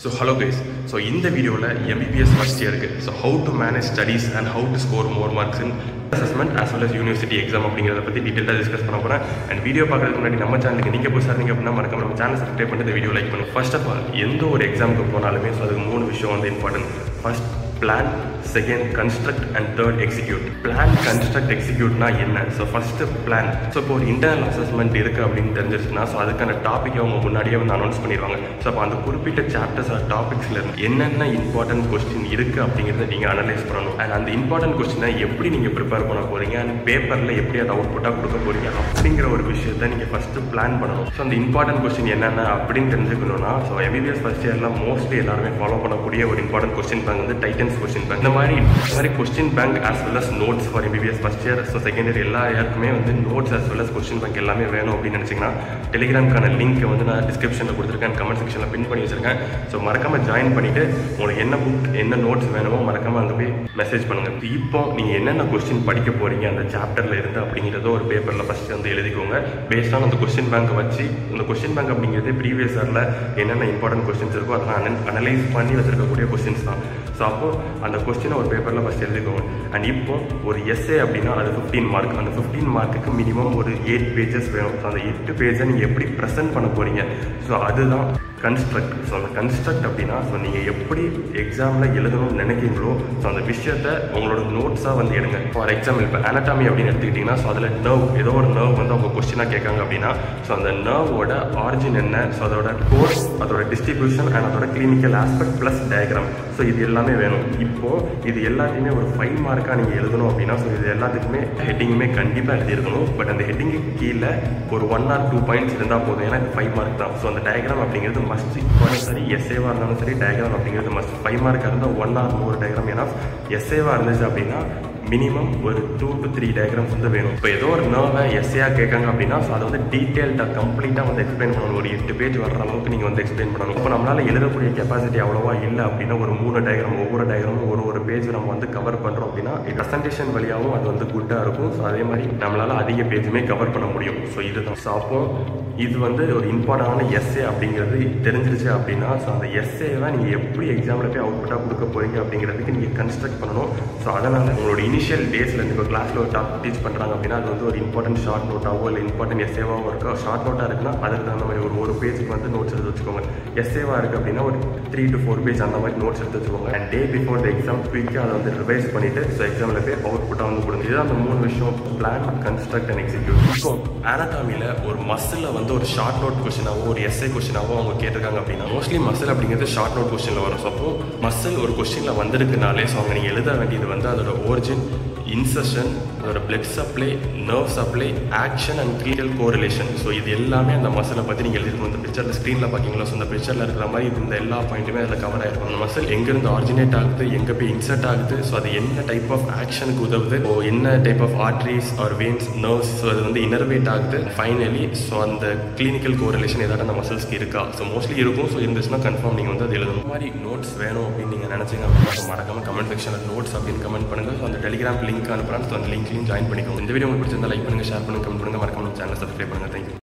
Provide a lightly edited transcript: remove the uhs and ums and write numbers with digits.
So hello guys, so in the video MBBS first year so how to manage studies and how to score more marks in assessment as well as university exam அப்படிங்கறத பத்தி டீடைலா discuss பண்ண போறேன். and video பார்க்கிறதுக்கு முன்னாடி நம்ம சேனலுக்கு நீங்க புதுசா இருந்தீங்க அப்படினா மறக்காம நம்ம சேனலை சப்ஸ்கிரைப் பண்ணிட்டு இந்த வீடியோ லைக் பண்ணுங்க. ஃபர்ஸ்ட் ஆஃப் ஆல் எந்த ஒரு எக்ஸாமுக்கு போனாலுமே அதுக்கு மூணு விஷயம் வந்து important. First plan, second construct and third execute. Plan, construct, execute na enna? So first plan. So இப்போ internal assessment இருக்கு அப்படினு தெரிஞ்சிருச்சுனா சோ அதுக்கான டாபிக் அவங்க முன்னாடியே வந்து அனௌன்ஸ் பண்ணிடுவாங்க. சோ அப்ப அந்த குறிப்பிட்ட சாப்டர்ஸ் ஆர் டாபிக்ஸ்ல இருந்து என்னென்ன இம்பார்ட்டன்ட் क्वेश्चन இருக்கு அப்படிங்கறத நீங்க அனலைஸ் பண்ணணும். and அந்த இம்பார்ட்டன்ட் क्वेश्चனை எப்படி நீங்க ப்ரிப்பேர் பண்ண போறீங்க and பேப்பர்ல எப்படி அத அவுட்புட்டா கொடுக்க போறீங்க அப்படிங்கற ஒரு விஷயத்தை நீங்க ஃபர்ஸ்ட் பிளான் பண்ணணும். சோ அந்த இம்பார்ட்டன்ட் क्वेश्चन என்னென்ன அப்படினு தெரிஞ்சுக்கணும்னா சோ MBBS ஃபர்ஸ்ட் இயர்ல மோஸ்ட்லி எல்லாரும் ஃபாலோ பண்ணக்கூடிய ஒரு இம்பார்ட்டன்ட் क्वेश्चन பேங்க் வந்து டைட்டன்ஸ் क्वेश्चन பேங்க். இந்த மாதிரி question bank as well as notes for MBBS first year so second year எல்லா இயர்க்குமே வந்து notes as well as question bank எல்லாமே வேணும் அப்படின்னு நினைச்சீங்கன்னா டெலிகிராம்க்கான லிங்க் வந்து நான் டிஸ்கிரிப்ஷன்ல கொடுத்திருக்கேன், கமெண்ட் செக்ஷன்ல பின் பண்ணி வச்சிருக்கேன். சோ மறக்காம ஜாயின் பண்ணிட்டு உங்களுக்கு என்ன புக் என்ன நோட்ஸ் வேணுமோ மறக்காம அங்க போய் மெசேஜ் பண்ணுங்க. இப்போ நீங்க என்னென்ன क्वेश्चन படிக்க போறீங்க அந்த சாப்டர்ல இருந்து அப்படிங்கறத ஒரு பேப்பர்ல ஃபர்ஸ்ட் வந்து எழுதிக்கோங்க. பேஸ்ட் ஆன் அந்த क्वेश्चन பேங்க் வச்சு அந்த क्वेश्चन பேங்க் அப்படிங்கிறது ப்ரீவியஸ் இயர்ல என்னென்ன இம்பார்ட்டன்ட் क्वेश्चंस இருக்கோ அதெல்லாம் அனலைஸ் பண்ணி வச்சிருக்கக்கூடிய क्वेश्चंस தான். ஸோ அப்போ அந்த கொஸ்டினை ஒரு பேப்பரில் ஃபஸ்ட் எழுதிக்கோங்க. அண்ட் இப்போ ஒரு எஸ்ஏ அப்படின்னா அது 15 மார்க். அந்த 15 மார்க்குக்கு மினிமம் ஒரு 8 பேஜஸ் வேணும். ஸோ அந்த 8 பேஜை நீங்கள் எப்படி ப்ரெசென்ட் பண்ண போகிறீங்க ஸோ அதுதான் கன்ஸ்ட்ரக்ட். ஸோ அந்த கன்ஸ்ட்ரக்ட் அப்படின்னா ஸோ நீங்கள் எப்படி எக்ஸாமில் எழுதணும்னு நினைக்கிறீங்களோ ஸோ அந்த விஷயத்தை உங்களோட நோட்ஸாக வந்து எடுங்க. ஃபார் எக்ஸாம்பிள் இப்போ அனாட்டாமி அப்படின்னு எடுத்துக்கிட்டிங்கன்னா ஸோ அதில் நர்வ் ஏதோ ஒரு நர்வ் வந்து அவங்க கொஸ்டினாக கேட்காங்க அப்படின்னா ஸோ அந்த நர்வோட ஆரிஜின் என்ன, ஸோ அதோட கோர்ஸ், அதோட டிஸ்ட்ரிபியூஷன் அண்ட் அதோட clinical aspect plus diagram. So இது எல்லாமே வேணும். இப்போது இது எல்லாத்தையுமே ஒரு 5 மார்க்காக நீங்கள் எழுதணும் அப்படின்னா ஸோ இது எல்லாத்துக்குமே ஹெட்டிங்குமே கண்டிப்பாக எழுதியிருக்கணும். பட் அந்த ஹெட்டிங்கு கீழே ஒரு 1 or 2 பாயிண்ட்ஸ் இருந்தால் போதும். ஏன்னா இது 5 மார்க் தான். ஸோ அந்த டயக்ராம் அப்படிங்கிறது மஸ்ட். சரி எஸ்ஏவாக இருந்தாலும் சரி டயக்ராம் அப்படிங்கிறது மஸ்ட். 5 மார்க்காக இருந்தால் 1 or more டயக்ராம். ஏன்னா எஸ்ஏவாக இருந்துச்சு அப்படின்னா மினிமம் ஒரு 2 to 3 டயக்ராம்ஸ் வந்து வேணும். இப்போ ஏதோ ஒரு நர்வை எஸ்ஏயா கேட்காங்க அப்படின்னா ஸோ அதை வந்து டீட்டெயில்டாக கம்ப்ளீட்டாக வந்து எக்ஸ்பிளைன் பண்ணணும். ஒரு 8 பேஜ் வர்ற அளவுக்கு நீங்கள் வந்து எக்ஸ்பிளைன் பண்ணணும். இப்போ நம்மளால் எழுதக்கூடிய கெப்பாசிட்டி அவ்வளோவா இல்லை அப்படின்னா ஒரு 3 டயக்ராம் ஒவ்வொரு டயக்ராமும் ஒரு பேஜ் நம்ம வந்து கவர் பண்ணுறோம் அப்படின்னா ப்ரெசன்டேஷன் வழியாகவும் அது வந்து குட்டாக இருக்கும். ஸோ அதே மாதிரி நம்மளால் அதிக பேஜுமே கவர் பண்ண முடியும். ஸோ இதுதான். ஸோ அப்போ இது வந்து ஒரு இம்பார்ட்டண்டான எஸ்ஏ அப்படிங்கிறது தெரிஞ்சிருச்சு அப்படின்னா ஸோ அந்த எஸ்ஏவை நீங்கள் எப்படி எக்ஸாமில் போய் அவுட்புட்டாக கொடுக்க போகிறீங்க அப்படிங்கிறதுக்கு நீங்கள் கன்ஸ்ட்ரக்ட் பண்ணணும். ஸோ அதனால் உங்களோட இனிஷியல் டேஸ்லேருந்து இப்போ கிளாஸில் ஒரு டாபிக் டீச் பண்ணுறாங்க அப்படின்னா அது வந்து ஒரு இம்பார்ட்டன்ட் ஷார்ட் நோட்டாவோ இல்லை இம்பார்ட்டன்ட் எஸ்ஏவாவோ இருக்கோ. ஷார்ட் நோட்டாக இருக்குன்னா அதுக்கு தகுந்த மாதிரி ஒரு பேஜுக்கு வந்து நோட்ஸ் எடுத்து வச்சுக்கோங்க. எஸ்ஏவாக இருக்குது அப்படின்னா ஒரு 3 to 4 பேஜ் அந்த மாதிரி நோட்ஸ் எடுத்து வச்சுக்கோங்க. And day before the exam குயிக்காக அதை வந்து ரிவைஸ் பண்ணிவிட்டு ஸோ எக்ஸாமில் போய் அவுட்புட்டாக வந்து கொடுங்க. இதுதான் அந்த 3 விஷயம்: பிளான், கன்ஸ்ட்ரக்ட் அண்ட் எக்ஸிக்யூட். இப்போ அனாட்டாமியில் ஒரு மசில் வந்து ஒரு ஷார்ட் நோட் கொஸ்டினாவோ ஒரு எஸ்ஏ கொஸ்டினாவோ அவங்க கேட்டிருக்காங்க அப்படின்னா மோஸ்ட்லி மசில் அப்படிங்கிறது ஷார்ட் நோட் கொஸ்டினில் வரும். ஸோ அப்போ மசில் ஒரு கொஸ்டினில் வந்திருக்குனாலே ஸோ அவங்க நீங்கள் எழுத வேண்டியது வந்து அதோட ஒரிஜின், இன்சர்ஷன், அதோட blood supply, nerve supply, action and clinical correlation. So இது எல்லாமே அந்த மசிலை பற்றி நீங்கள் எழுதிருக்கணும். இந்த பிக்சரில் ஸ்க்ரீனில் பார்த்தீங்களா ஸோ இந்த பிக்சரில் இருக்கிற மாதிரி இந்த எல்லா பாயிண்ட்டுமே அதில் கவர் ஆகிருக்கும். அந்த மசில் எங்கேருந்து ஆரிஜினேட் ஆகுது, எங்கே போய் இன்சர்ட் ஆகுது, ஸோ அது என்ன டைப் ஆஃப் ஆக்ஷனுக்கு உதவுது, ஸோ என்ன type of arteries or veins, nerves, so அது வந்து இன்னர்வேட் ஆகுது. ஃபைனலி ஸோ அந்த கிளினிக்கல் கோரிலேஷன் ஏதாவது அந்த மசில்ஸ்க்கு இருக்கா, ஸோ மோஸ்ட்லி இருக்கும். ஸோ இருந்துச்சுன்னா கன்ஃபார்ம் நீங்கள் வந்து அது எழுதணும். இந்த மாதிரி நோட்ஸ் வேணும் அப்படின்னு நீங்கள் நினச்சிங்க அப்படின்னா மறக்காம கமெண்ட் செக்ஷனில் நோட்ஸ் அப்படின்னு கமெண்ட் பண்ணுங்கள். ஸோ அந்த டெலிகிராம் லிங்க் அனுப்புகிறேன். ஸோ அந்த லிங்க்லையும் ஜாயின் பண்ணிக்கோங்க. இந்த வீடியோ உங்களுக்கு பிடிச்சிருந்தா லைக் பண்ணுங்கள், ஷேர் பண்ணுங்கள், கமெண்ட் பண்ணுங்கள். மறக்காம சேனலை சப்ஸ்கிரைப் பண்ணுங்கள். தேங்க்யூ.